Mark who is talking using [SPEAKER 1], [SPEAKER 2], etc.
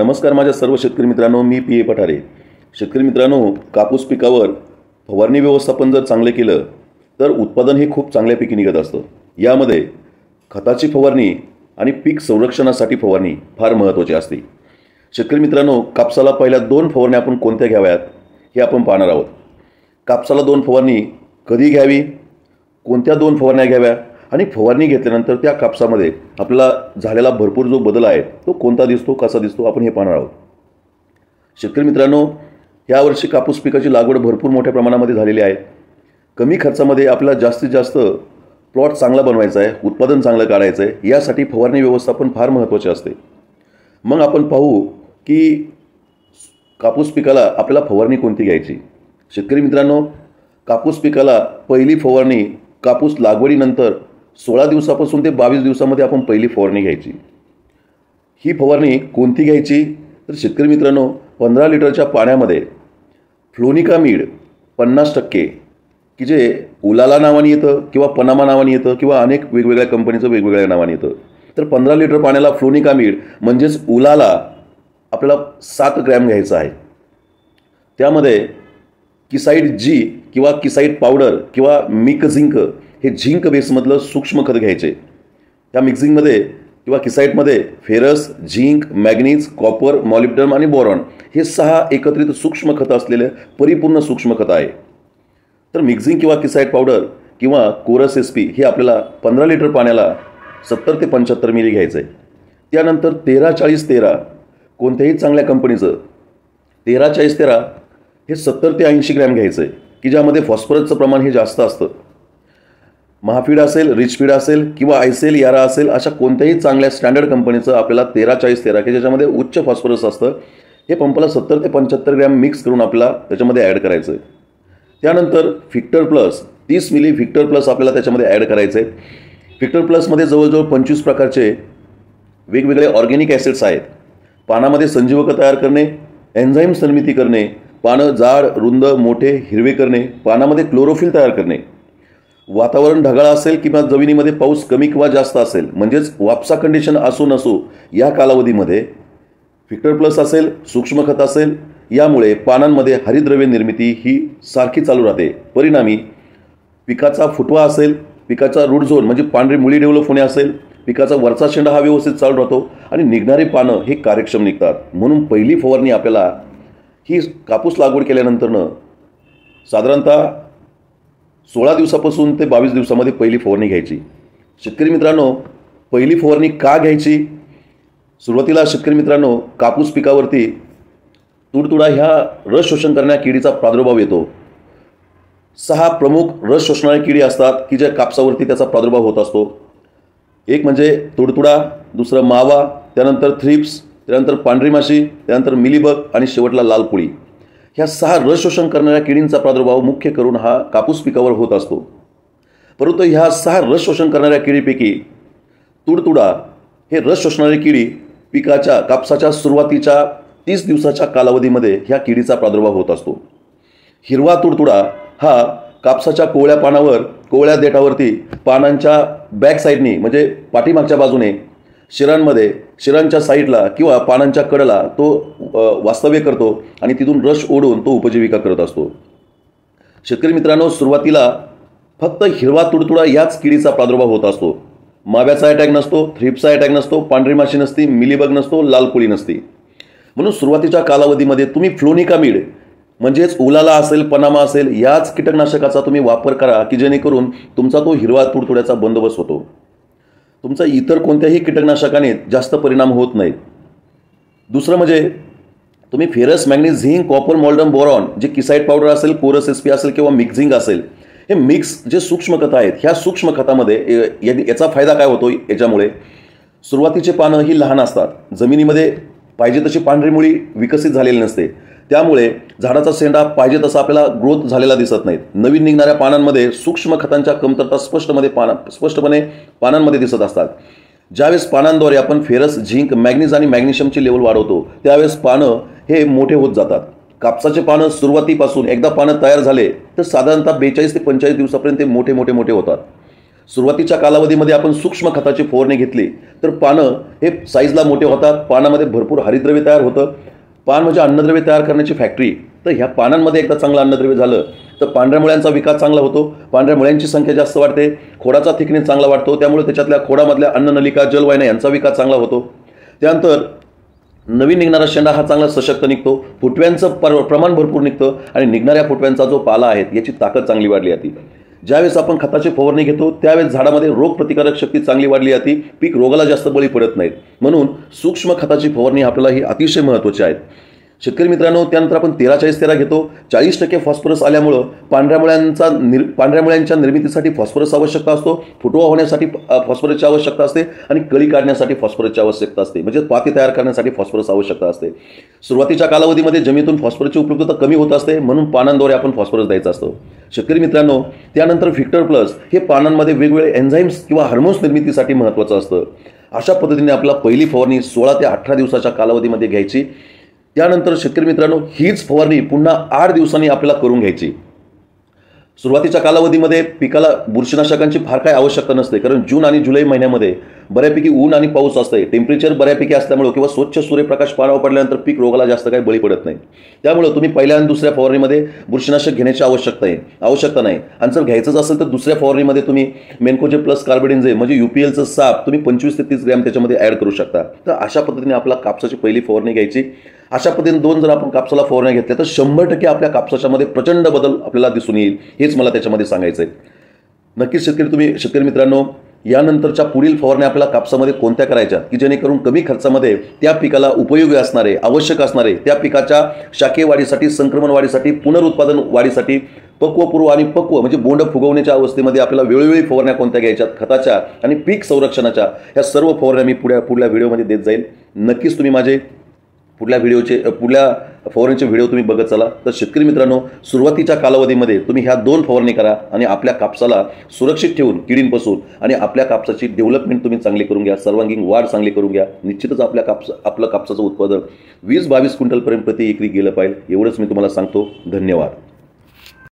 [SPEAKER 1] नमस्कार माझ्या सर्व शेतकरी मित्रांनो, मी पी ए पठारे। शेतकरी मित्रांनो, कापूस पिकावर फवारणी व्यवस्थापन जर चांगले केलं तर उत्पादन हे खूप चांगल्यापैकी निघत असतं। यामध्ये खताची फवारणी आणि पीक संरक्षणासाठी फवारणी फार महत्त्वाची असते। शेतकरी मित्रांनो, कापसाला पहिल्या 2 फवारण्या आपण कोणत्या घ्याव्यात हे आपण पाहणार आहोत। कापसाला 2 फवारणी कधी घ्यावी, कोणत्या 2 फवारण्या घ्याव्या आणि फवारणी घेतल्यानंतर त्या कापसामध्ये आपल्याला झालेला भरपूर जो बदल आहे तो कोणता दिसतो, कसा दिसतो, आपण हे पाहणार आहोत। शेतकरी मित्रांनो, यावर्षी कापूस पिकाची लागवड भरपूर मोठ्या प्रमाणामध्ये झालेली आहे। कमी खर्चामध्ये आपल्याला जास्तीत जास्त प्लॉट चांगला बनवायचा आहे, उत्पादन चांगलं काढायचं आहे, यासाठी फवारणी व्यवस्थापन फार महत्त्वाचे असते। मग आपण पाहू की कापूस पिकाला आपल्याला फवारणी कोणती घ्यायची। शेतकरी मित्रांनो, कापूस पिकाला पहिली फवारणी कापूस लागवडीनंतर 16 दिवसापासून ते 22 दिवसामध्ये आपण पहिली फवारणी घ्यायची। ही फवारणी कोणती घ्यायची तर शेतकरी मित्रांनो, 15 लिटरच्या पाण्यामध्ये फ्लोनिकामीड 50% की जे उलाला नावाने येतं किंवा पनामा नावाने येतं किंवा अनेक वेगवेगळ्या कंपनीचं वेगवेगळ्या नावाने येतं, तर 15 लिटर पाण्याला फ्लोनिकामीड म्हणजेच उलाला आपल्याला 7 ग्रॅम घ्यायचं आहे। त्यामध्ये किसाइड जी किंवा किसाइड पावडर किंवा मिक झिंक हे झिंक बेसमधलं सूक्ष्म खत घ्यायचे। त्या मिक्सिंगमध्ये किंवा किसाइडमध्ये ferrous, zinc, manganese, copper, molybdenum आणि बोरॉन हे 6 एकत्रित सूक्ष्म खत असलेले परिपूर्ण सूक्ष्म खत आहे। तर मिक्सिंग किंवा किसाइड पावडर किंवा कोरस SP हे आपल्याला 15 लिटर पाण्याला 70 ते 75 मिली घ्यायचं आहे। त्यानंतर 13-40-13 कोणत्याही चांगल्या कंपनीचं 13-40-13 हे 70 ते 80 ग्रॅम घ्यायचं आहे की ज्यामध्ये फॉस्फरसचं प्रमाण हे जास्त असतं। महाफीड असेल, रिचफीड असेल किंवा आयसेल यारा असेल, अशा कोणत्याही चांगल्या स्टँडर्ड कंपनीचं आपल्याला 13-40-13 की ज्याच्यामध्ये उच्च फॉस्फरस असतं हे पंपाला 70 ते 75 ग्रॅम मिक्स करून आपल्याला त्याच्यामध्ये ॲड करायचं आहे। त्यानंतर फिक्टर प्लस 30 मिली फिक्टर प्लस आपल्याला त्याच्यामध्ये ॲड करायचं आहे। फिक्टर प्लसमध्ये जवळजवळ 25 प्रकारचे वेगवेगळे ऑर्गॅनिक ॲसिड्स आहेत। पानामध्ये संजीवक तयार करणे, एन्झाईम निर्मिती करणे, पानं जाड, रुंद, मोठे, हिरवे करणे, पानामध्ये क्लोरोफिल तयार करणे, वातावरण ढगाळ असेल किंवा जमिनीमध्ये पाऊस कमी किंवा जास्त असेल म्हणजेच वापसा कंडिशन असो नसो या कालावधीमध्ये फिक्टर प्लस असेल, सूक्ष्म खत असेल, यामुळे पानांमध्ये हरितद्रव्य निर्मिती ही सारखी चालू राहते। परिणामी पिकाचा फुटवा असेल, पिकाचा रूट झोन म्हणजे पांढरी मुळी डेव्हलप होणे असेल, पिकाचा वरचा शेंडा हा व्यवस्थित चालू राहतो आणि निघणारे पानं हे कार्यक्षम निघतात। म्हणून पहिली फवारणी आपल्याला ही कापूस लागवड केल्यानंतरनं साधारणतः 16 दिवसापासून ते 22 दिवसामध्ये पहिली फवारणी घ्यायची। शेतकरी मित्रांनो, पहिली फवारणी का घ्यायची? सुरुवातीला शेतकरी मित्रांनो, कापूस पिकावरती तुडतुडा ह्या रस शोषण करणाऱ्या किडीचा प्रादुर्भाव येतो। 6 प्रमुख रस शोषणाऱ्या किडी असतात की ज्या कापसावरती त्याचा प्रादुर्भाव होत असतो। एक म्हणजे तुडतुडा, दुसरं मावा, त्यानंतर थ्रिप्स, त्यानंतर पांढरी माशी, त्यानंतर मिलीबग आणि शेवटला लाल कोळी। ह्या 6 रस शोषण करणाऱ्या किडींचा प्रादुर्भाव मुख्य करून हा कापूस पिकावर होत असतो। परंतु ह्या 6 रस शोषण करणाऱ्या किडीपैकी तुडतुडा हे रस शोषणारी किडी पिकाच्या कापसाच्या सुरुवातीच्या 30 दिवसाच्या कालावधीमध्ये ह्या किडीचा प्रादुर्भाव होत असतो। हिरवा तुडतुडा हा कापसाच्या कोवळ्या पानावर, कोवळ्या देठावरती पानांच्या बॅक साईडनी म्हणजे पाठीमागच्या बाजूने शिरांमध्ये, शिरांच्या साईडला किंवा पानांच्या कडेला तो वास्तव्य करतो आणि तिथून रस ओढून तो उपजीविका करत असतो। शेतकरी मित्रांनो, सुरुवातीला फक्त हिरवा तुडतुडा याच किडीचा प्रादुर्भाव होत असतो। माव्याचा अटॅक नसतो, थ्रिप्सचा अटॅक नसतो, पांढरी माशी नसती, मिलीबग नसतो, लाल कोळी नसती। म्हणून सुरुवातीच्या कालावधीमध्ये तुम्ही फ्लोनिकामीड म्हणजेच उलाला असेल, पनामा असेल याच कीटकनाशकाचा तुम्ही वापर करा की जेणेकरून तुमचा तो हिरवा तुडतुड्याचा बंदोबस्त होतो। तुमचा इतर कोणत्याही कीटकनाशकाने जास्त परिणाम होत नाहीत। दुसरं म्हणजे तुम्ही ferrous, manganese, zinc, copper, molybdenum, boron जे किसाइड पावडर असेल, कोरस SP असेल किंवा मिक्सिंग असेल, हे मिक्स जे सूक्ष्म खतं आहेत, ह्या सूक्ष्म खतामध्ये याचा फायदा काय होतो? याच्यामुळे सुरुवातीचे पानं ही लहान असतात, जमिनीमध्ये पाहिजे तशी पांढरी मुळी विकसित झालेली नसते, त्यामुळे झाडाचा शेंडा पाहिजे तसा आपल्याला ग्रोथ झालेला दिसत नाहीत। नवीन निघणाऱ्या पानांमध्ये सूक्ष्म खतांच्या कमतरता स्पष्टपणे पानांमध्ये दिसत असतात। ज्यावेळेस पानांद्वारे आपण फेरस, झिंक, मॅग्नीज आणि मॅग्नेशियमची लेवल वाढवतो त्यावेळेस पानं हे मोठे होत जातात। कापसाचे पानं सुरुवातीपासून एकदा पानं तयार झाले तर साधारणतः 42 ते 45 दिवसापर्यंत ते मोठे होतात। सुरुवातीच्या कालावधीमध्ये आपण सूक्ष्म खताची फवारणी घेतली तर पानं हे साईजला मोठे होतात, पानामध्ये भरपूर हरितद्रव्य तयार होतं. पान म्हणजे अन्नद्रव्य तयार करण्याची फॅक्टरी. तर ह्या पानांमध्ये एकदा चांगलं अन्नद्रव्य झालं तर पांढऱ्या मुळ्यांचा विकास चांगला होतो, पांढऱ्या मुळ्यांची संख्या जास्त वाढते, खोडाचा थिकनेस चांगला वाढतो, त्यामुळे त्याच्यातल्या खोडामधल्या अन्ननलिका, जलवाहिन्या यांचा विकास चांगला होतो. त्यानंतर नवीन निघणारा शेंडा हा चांगला सशक्त निघतो, फुटव्यांचं प्रमाण भरपूर निघतं आणि निघणाऱ्या फुटव्यांचा जो पाला आहे याची ताकद चांगली वाढली जाते. ज्यावेळेस आपण खताची फवारणी घेतो त्यावेळेस झाडामध्ये रोगप्रतिकारक शक्ती चांगली वाढली जाते, पीक रोगाला जास्त बळी पडत नाहीत. म्हणून सूक्ष्म खताची फवारणी आपल्याला ही अतिशय महत्त्वाची आहे. शेतकरी मित्रांनो, त्यानंतर आपण 13-40-13 घेतो. 40% फॉस्फरस आल्यामुळं पांढऱ्या मुळ्यांच्या निर्मितीसाठी फॉस्फरस आवश्यकता असतो, फुटवा होण्यासाठी फॉस्फरसची आवश्यकता असते आणि कळी काढण्यासाठी फॉस्फरसची आवश्यकता असते, म्हणजे पाती तयार करण्यासाठी फॉस्फरस आवश्यकता असते. सुरुवातीच्या कालावधीमध्ये जमिनीतून फॉस्फरसची उपलब्धता कमी होत असते, म्हणून पानांद्वारे आपण फॉस्फरस द्यायचा असतो. शेतकरी मित्रांनो, त्यानंतर व्हिक्टर प्लस हे पानांमध्ये वेगवेगळे एन्झाईम्स किंवा हार्मोन्स निर्मितीसाठी महत्त्वाचं असतं. अशा पद्धतीने आपला पहिली फवारणी 16 ते 18 दिवसाच्या कालावधीमध्ये घ्यायची. त्यानंतर शेतकरी मित्रांनो, हीच फवारणी पुन्हा 8 दिवसांनी आपल्याला करून घ्यायची. सुरुवातीच्या कालावधीमध्ये पिकाला बुरशीनाशकांची फार काही आवश्यकता नसते, कारण जून आणि जुलै महिन्यामध्ये बऱ्यापैकी ऊन आणि पाऊस असते, टेम्परेचर बऱ्यापैकी असल्यामुळे किंवा स्वच्छ सूर्यप्रकाश पानावर पडल्यानंतर पीक रोगाला जास्त काही बळी पडत नाही. त्यामुळे तुम्ही पहिल्या आणि दुसऱ्या फवारणीमध्ये बुरशीनाशक घेण्याची आवश्यकता नाही. आणि जर घ्यायचंच असेल तर दुसऱ्या फवारणीमध्ये तुम्ही मेन्कोजे प्लस कार्बेडेन्झेम म्हणजे UPLचं साप तुम्ही 25 ते 30 ग्रॅम त्याच्यामध्ये ॲड करू शकता. तर अशा पद्धतीने आपला कापसाची पहिली फवारणी घ्यायची. अशा पद्धतीने 2 जर आपण कापसाला फवारण्या घेतल्या तर 100% आपल्या कापसाच्यामध्ये प्रचंड बदल आपल्याला दिसून येईल, हेच मला त्याच्यामध्ये सांगायचं आहे. नक्कीच शेतकरी मित्रांनो, यानंतरच्या पुढील फवारण्या आपल्याला कापसामध्ये कोणत्या करायच्या की जेणेकरून कमी खर्चामध्ये त्या पिकाला उपयोगी असणारे, आवश्यक असणारे, त्या पिकाच्या शाकीय वाढीसाठी, संक्रमण वाढीसाठी, पुनरुत्पादन वाढीसाठी, पक्वपूर्व आणि पक्व म्हणजे बोंड फुगवण्याच्या अवस्थेमध्ये आपल्याला वेळोवेळी फवारण्या कोणत्या घ्यायच्यात, खताच्या आणि पीक संरक्षणाच्या, ह्या सर्व फवारण्या मी पुढल्या व्हिडिओमध्ये देत जाईल. नक्कीच तुम्ही माझे पुढल्या फवारणीचे व्हिडिओ तुम्ही बघत चला. तर शेतकरी मित्रांनो, सुरुवातीच्या कालावधीमध्ये तुम्ही ह्या 2 फवारणी करा आणि आपल्या कापसाला सुरक्षित ठेवून किडींपासून आणि आपल्या कापसाची डेव्हलपमेंट तुम्ही चांगली करून घ्या, सर्वांगीण वाढ चांगली करून घ्या. निश्चितच आपलं कापसाचं उत्पादन 20-22 क्विंटलपर्यंत प्रति एकरी गेलं पाहिजे, एवढंच मी तुम्हाला सांगतो. धन्यवाद.